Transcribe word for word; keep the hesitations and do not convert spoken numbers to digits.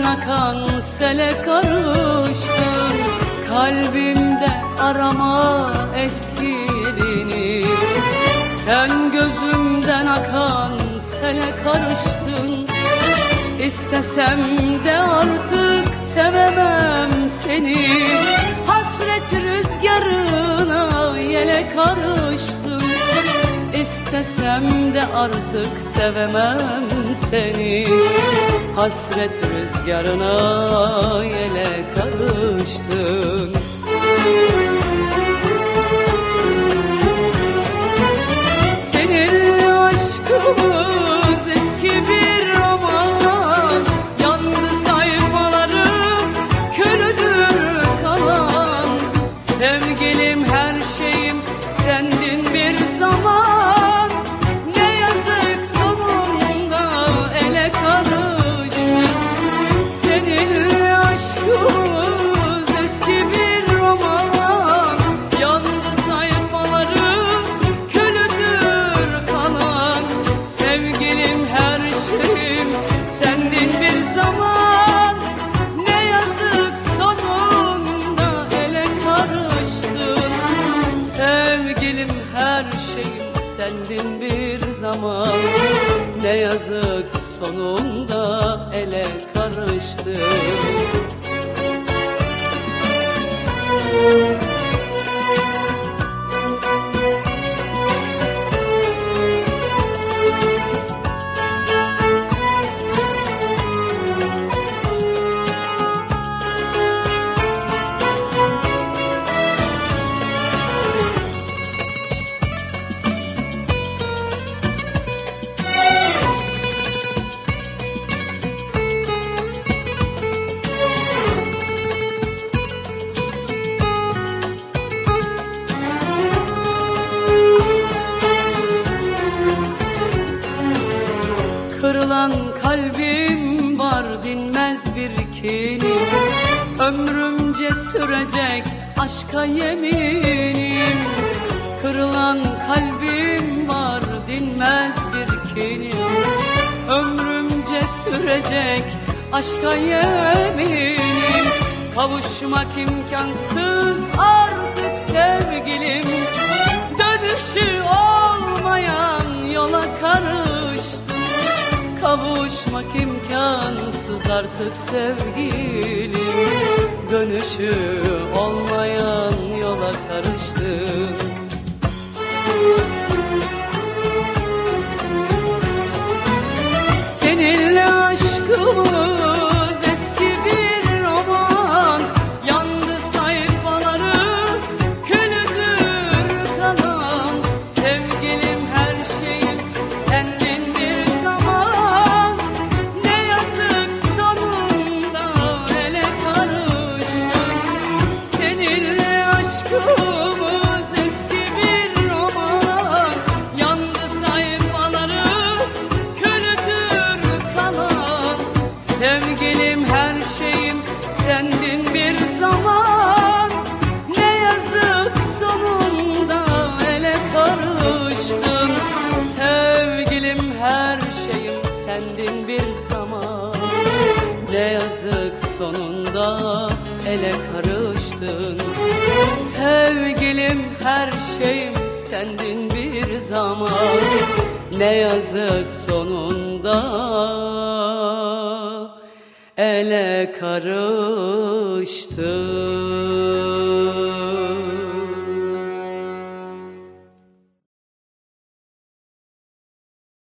akan sele karıştın. Kalbimde arama eskirini, sen gözümden akan sele karıştın. İstesem de artık sevemem seni, hasret rüzgarına yele karıştım. İstesem de artık sevemem seni, hasret rüzgarına yele karıştın. Seninle aşkımız eski bir roman, yandı sayfaları, külüdür kalan. Sevgilim her şeyim sendin bir zaman, ne yazık sonunda ele karıştın. Seninle aşkımız eski bir roman, yandı sayfaları, külüdür kalan. Sevgilim her şeyim sendin bir zaman, ne yazık sonunda ele karıştın. Sevgilim her şeyim sendin bir zaman, ne yazık sonunda ele karıştın. Kırılan kalbim var, dinmez bir kinim. Ömrümce sürecek aşka yeminim. Kırılan kalbim var, dinmez bir kinim. Ömrümce sürecek aşka yeminim. Kavuşmak imkansız artık sevgilim, dönüşü olmayan yola karıştım. Kavuşmak imkansız artık sevgilim, dönüşü olmayan yola karıştım. Seninle aşkımız eski bir roman, yandı sayfaları, külüdür kalan. Sevgilim her şeyim sendin bir zaman, ne yazık sonunda ele karıştın. Seninle aşkımız eski bir roman, yandı sayfaları, külüdür kalan. Sevgilim her şeyim sendin bir zaman, ne yazık sonunda ele karıştın. Sevgilim her şeyim sendin bir zaman, ne yazık sonunda ele karıştın. Sevgilim her şeyim sendin bir zaman, ne yazık sonunda ele karıştın.